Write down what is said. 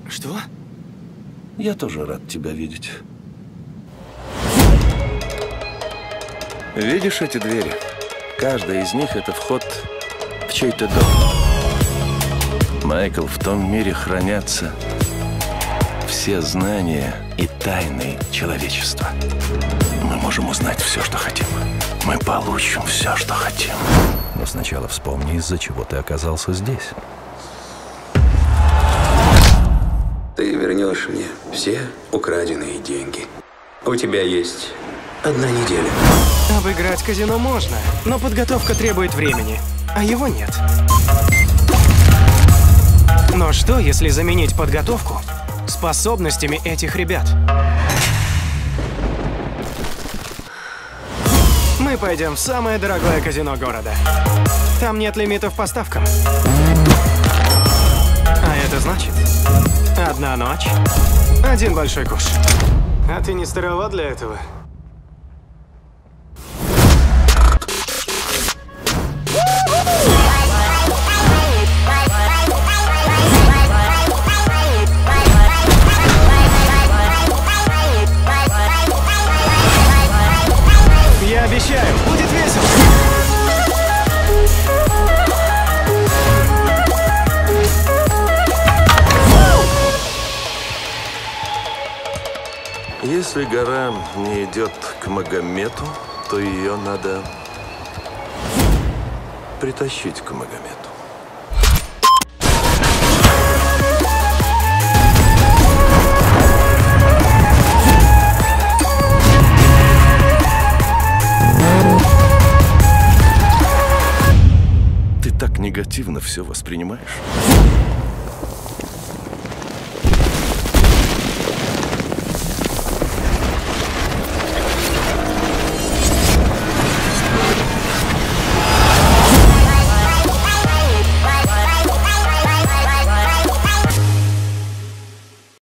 Что? Я тоже рад тебя видеть. Видишь эти двери? Каждая из них — это вход в чей-то дом. Майкл, в том мире хранятся все знания и тайны человечества. Мы можем узнать все, что хотим. Мы получим все, что хотим. Но сначала вспомни, из-за чего ты оказался здесь. Ты вернешь мне все украденные деньги. У тебя есть 1 неделя. Обыграть казино можно, но подготовка требует времени, а его нет. Но что, если заменить подготовку способностями этих ребят? Мы пойдем в самое дорогое казино города. Там нет лимитов по ставкам. А это значит 1 ночь, 1 большой куш. А ты не староват для этого? Я обещаю, будет весело. Если гора не идет к Магомету, то ее надо притащить к Магомету. Ты так негативно все воспринимаешь?